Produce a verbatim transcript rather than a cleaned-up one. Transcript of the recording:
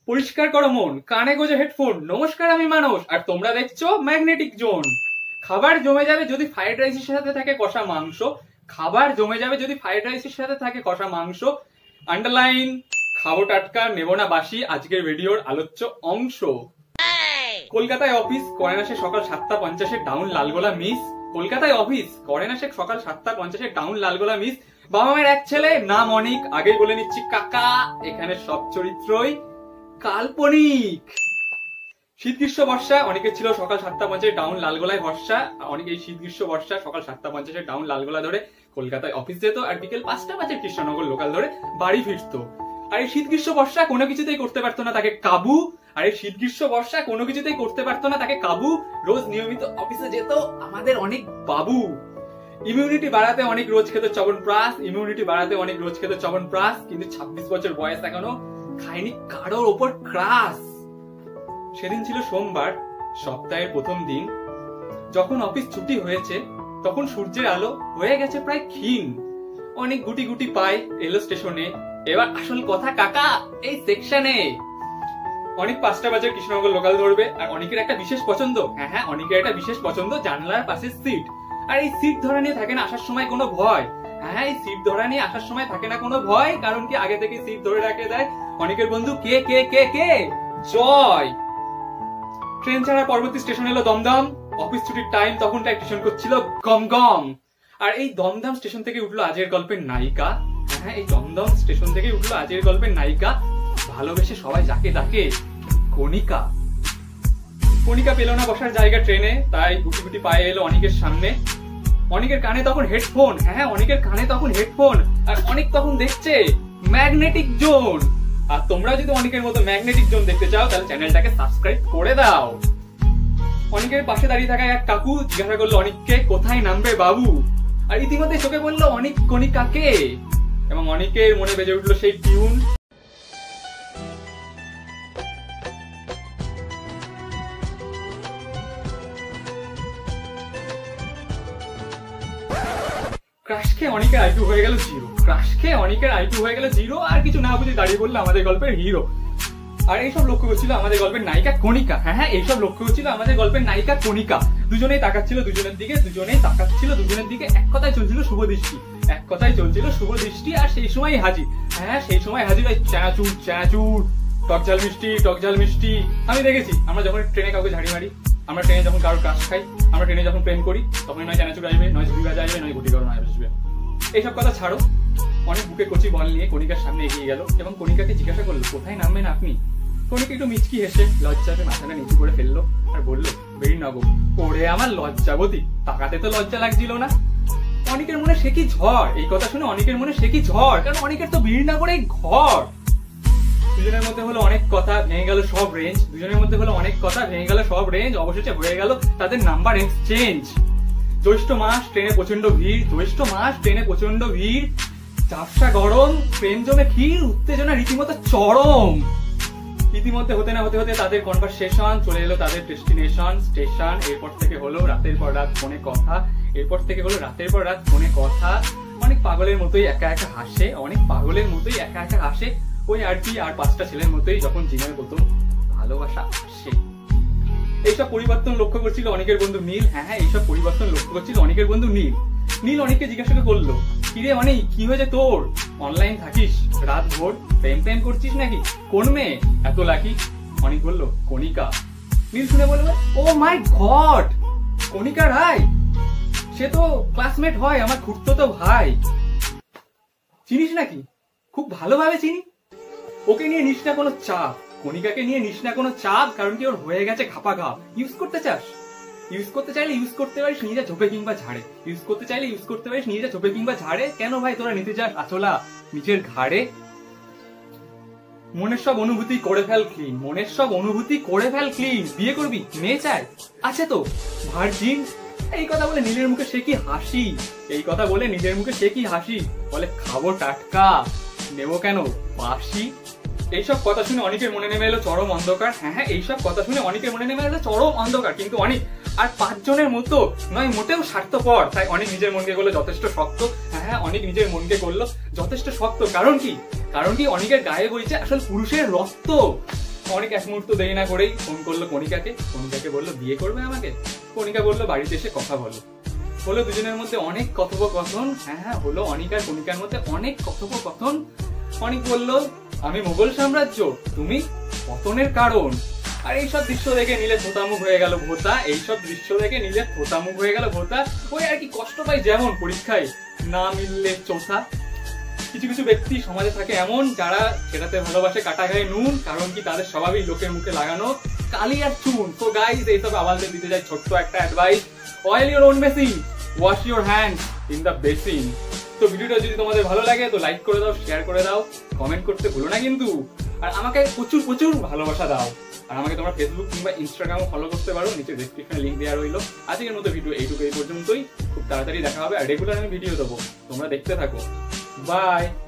পরিষ্কার করো মন, কানে গোজে হেডফোন। নমস্কার, আমি মানস আর তোমরা দেখছো ম্যাগনেটিক জোন। খাবার জমে যাবে যদি ফ্রাইড রাইসের সাথে থাকে কষা মাংস। খাবার জমে যাবে যদি ফ্রাইড রাইসের সাথে থাকে কষা মাংস। আন্ডারলাইন, খাবো টাটকা, নেবো না বাসি। আজকের ভিডিওর আলোচ্য অংশ। কলকাতায় অফিস করেন আসে সকাল সাতটা পঞ্চাশে টাউন লালগোলা মিস। কলকাতায় অফিস করেন আসে সকাল সাতটা পঞ্চাশে টাউন লালগোলা মিস। বাবা মায়ের এক ছেলে, নাম অনিক। আগেই বলে নিচ্ছি কাকা, এখানে সব চরিত্রই কাল্পনিক। শীত গ্রীষ্ম বর্ষা অনেকের ছিল সকাল সাতটা পঞ্চাশে টাউন লালগোলায় ভরসা। অনেকে এই শীত গ্রীষ্ম বর্ষা সকাল সাতটা পঞ্চাশে টাউন লালগোলা ধরে কলকাতায় অফিস যেত আর বিকেল পাঁচটা বাজে কৃষ্ণনগর লোকাল ধরে বাড়ি ফিরতো। আর এই শীত গ্রীষ্ম বর্ষা কোনো কিছুতেই করতে পারতো না তাকে কাবু। আর এই শীত গ্রীষ্ম বর্ষা কোনো কিছুতেই করতে পারতো না তাকে কাবু। রোজ নিয়মিত অফিসে যেত আমাদের অনেক বাবু। ইমিউনিটি বাড়াতে অনেক রোজ খেতে চবনপ্রাশ। ইমিউনিটি বাড়াতে অনেক রোজ খেতে চবনপ্রাশ। কিন্তু ছাব্বিশ বছর বয়স এখনো খায়নি কারোর ওপর ক্রাশ। সেদিন ছিল সোমবার, সপ্তাহের প্রথম দিন। যখন অফিস ছুটি হয়েছে তখন সূর্যের আলো হয়ে গেছে প্রায় ক্ষীণ। অনেক গুটি গুটি পায় এলো স্টেশনে। এবার আসল কথা কাকা, এই সেকশনে। অনেক পাঁচটা বাজে কৃষ্ণনগর লোকাল ধরবে। আর অনেকের একটা বিশেষ পছন্দ, হ্যাঁ হ্যাঁ অনেকের একটা বিশেষ পছন্দ, জানলার পাশে সিট। আর এই সিট ধরা নিয়ে থাকে না আসার সময় কোনো ভয়। হ্যাঁ, এই সিট ধরা নিয়ে আসার সময় থাকে না কোনো ভয়, কারণ কি আগে থেকে সিট ধরে রাখে দেয় অনেকের বন্ধু কে কে কে কে জয়। ট্রেন ছাড়া পরবর্তী স্টেশন এলো দমদম। অফিস ছুটির টাইম তখন স্টেশন করছিল গম গম। আর এই দমদম স্টেশন থেকে উঠলো আজের গল্পের নায়িকা। হ্যাঁ, এই দমদম স্টেশন থেকে উঠলো আজের গল্পের নায়িকা। ভালোবেসে সবাই যাকে ডাকে কণিকা। কণিকা পেল না বসার জায়গা ট্রেনে, তাই গুটি গুটি পায়ে এলো অনেকের সামনে। অনেকের কানে তখন হেডফোন। হ্যাঁ, অনেকের কানে তখন হেডফোন। আর অনেক তখন দেখছে ম্যাগনেটিক জোন। আর তোমরা যদি অনেকের মতো ম্যাগনেটিক জোন দেখতে চাও তাহলে চ্যানেলটাকে সাবস্ক্রাইব করে দাও। অনেকের পাশে দাঁড়িয়ে থাকা এক কাকু জিজ্ঞাসা করলো অনেককে, কোথায় নামবে বাবু? আর ইতিমধ্যে চোখে বললো অনেক কণিকাকে। এবং অনেকের মনে বেজে উঠলো সেই টিউন। ক্রাশ খেয়ে অনেকের আইকিউ হয়ে গেল জিরো। ক্রাশ খেয়ে অনেকের আইকিউ হয়ে গেল জিরো। আর কিছু না বুঝে দাঁড়িয়ে বললো আমাদের গল্পের হিরো। আর এইসব লক্ষ্য করছিল আমাদের গল্পের নায়িকা কণিকা। হ্যাঁ হ্যাঁ এইসব লক্ষ্য করছিল আমাদের গল্পের নায়িকা কণিকা। দুজনেই তাকাচ্ছিল দুজনের দিকে, দুজনেই তাকাচ্ছিল দুজনের দিকে। এক কথায় চলছিল শুভ দৃষ্টি, এক কথায় চলছিল শুভ দৃষ্টি। আর সেই সময় হাজির, হ্যাঁ সেই সময় হাজির ওই চানাচুর চানাচুর, টকঝাল মিষ্টি টকঝাল মিষ্টি। আমি দেখেছি আমরা যখন ট্রেনে কাউকে ঝাড়ি মারি, আমরা ট্রেনে যখন কারোর ক্রাশ খাই, আমরা ট্রেনে যখন প্রেম করি, তখন নয় চানাচুর আসবে, নয় ঝুড়ি ভাজা আসবে, নয় গুটি গরম আসবে। এইসব কথা ছাড়ো। অনেক বুকে কচি বল নিয়ে কণিকার সামনে এগিয়ে গেল এবং কণিকাকে জিজ্ঞাসা করলো কোথায় নামবেন আপনি? কণিকা একটু মিচকি হেসে লজ্জাতে মাথাটা নিচু করে ফেললো আর বললো বেরিনগর। ওরে আমার লজ্জাবতী, তাকাতে তো লজ্জা লাগছিল না। অনেকের মনে সে কি ঝড়, এই কথা শুনে অনেকের মনে সে কি ঝড়, কারণ অনেকের তো বেরিনগরে ঘর। দুজনের মধ্যে হলো অনেক কথা, ভেঙে গেল সব রেঞ্জ। দুজনের মধ্যে হলো অনেক কথা, ভেঙে গেল সব রেঞ্জ। অবশেষে হয়ে গেল তাদের নাম্বার এক্সচেঞ্জ। জ্যৈষ্ঠ মাস, ট্রেনে প্রচন্ড ভিড়। জ্যৈষ্ঠ মাস, ট্রেনে প্রচন্ড ভিড়। চাপসা গরম, ট্রেন জমে ক্ষীর, উত্তেজনা রীতিমতো চরম। ইতিমধ্যে হতে না হতে হতে তাদের কনভারসেশন চলে এলো তাদের ডেস্টিনেশন স্টেশন। এরপর থেকে হলো রাতের পর রাত ফোনে কথা। এরপর থেকে হলো রাতের পর রাত ফোনে কথা। অনেক পাগলের মতোই একা একা হাসে, অনেক পাগলের মতোই একা একা হাসে। ওই আর কি আর পাঁচটা ছেলের মতোই যখন জীবনে প্রথম ভালোবাসা আসে। এইসব পরিবর্তন লক্ষ্য করছিল অনেকের বন্ধু নীল। হ্যাঁ হ্যাঁ এইসব পরিবর্তন লক্ষ্য করছিল অনেকের বন্ধু নীল। নীল অনেককে জিজ্ঞাসা করলো, কিরে অনেক কি হয়েছে তোর? অনলাইন থাকিস রাত ভোর, প্রেম প্রেম করছিস নাকি? কোন মেয়ে এত লাকি? অনেক বললো কণিকা। নীল শুনে বলবে ও মাই গড, কণিকা রায়, সে তো ক্লাসমেট হয় আমার খুঁড়তো ভাই। চিনিস নাকি? খুব ভালোভাবে চিনি। ওকে নিয়ে নিস না কোনো চাপ, কণিকাকে নিয়ে নিস না কোনো চাপ, কারণ কি ওর হয়ে গেছে ঘাপা ঘাপ। ইউজ করতে চাস, ইউজ করতে চাইলে ইউজ করতে পারিস নিজে ঝোপে কিংবা ঝাড়ে। ইউজ করতে চাইলে ইউজ করতে পারিস নিজে ঝোপে কিংবা ঝাড়ে। কেন ভাই তোরা নিতে চাস আচলা নিজের ঘাড়ে? মনের সব অনুভূতি করে ফেল ক্লিন, মনের সব অনুভূতি করে ফেল ক্লিন। বিয়ে করবি? মেয়ে চাই? আছে তো ভার্জিন। এই কথা বলে নীলের মুখে সে কি হাসি, এই কথা বলে নিজের মুখে সে কি হাসি। বলে খাবো টাটকা, নেবো কেন বাসি। এইসব কথা শুনে অনেকের মনে নেমে এলো চরম অন্ধকার। হ্যাঁ হ্যাঁ এইসব কথা শুনে অনেকের মনে নেমে এলো চরম অন্ধকার। কিন্তু অনেক আর পাঁচজনের মতো নয়, মোটেও স্বার্থপর। তাই অনেক নিজের মনকে করলো যথেষ্ট শক্ত। হ্যাঁ হ্যাঁ অনেক নিজের মনকে করলো যথেষ্ট শক্ত। কারণ কি? কারণ কি অনেকের গায়ে বইছে আসল পুরুষের রক্ত। অনেক এক মুহূর্ত দেরি না করেই ফোন করলো কণিকাকে। কণিকাকে বললো বিয়ে করবে আমাকে। কণিকা বললো বাড়িতে এসে কথা বলো। হলো দুজনের মধ্যে অনেক কথোপকথন। হ্যাঁ হ্যাঁ হলো অনিক আর কণিকার মধ্যে অনেক কথোপকথন। অনিক বললো আমি মোগল সাম্রাজ্য, তুমি পতনের কারণ। আর এইসব দৃশ্য দেখে নীলের থোতামুখ হয়ে গেল ভোতা। এইসব দৃশ্য দেখে নীলের থোতামুখ হয়ে গেল ভোতা। ওই আর কি কষ্ট পাই যেমন পরীক্ষায় না মিললে চোথা। কিছু কিছু ব্যক্তি সমাজে থাকে এমন যারা সেটাতে ভালোবাসে কাটা গায়ে নুন, কারণ কি তাদের স্বভাবই লোকের মুখে লাগানো কালি আর চুন। তো গাইস এইসব আওয়াজে দিতে যাই ছোট্ট একটা advice, oil your own machine, wash your hand in the basin. তো ভিডিওটা যদি তোমাদের ভালো লাগে তো লাইক করে দাও, শেয়ার করে দাও, কমেন্ট করতে ভুলো না কিন্তু। আর আমাকে প্রচুর প্রচুর ভালোবাসা দাও। আর আমাকে তোমরা ফেসবুক কিংবা ইনস্টাগ্রামও ফলো করতে পারো, নিচে ডেসক্রিপশনে লিঙ্ক দেওয়া রইলো। আজকের মতো ভিডিও এইটুকু এই পর্যন্তই। খুব তাড়াতাড়ি দেখা হবে আর রেগুলার আমি ভিডিও দেবো, তোমরা দেখতে থাকো। বাই।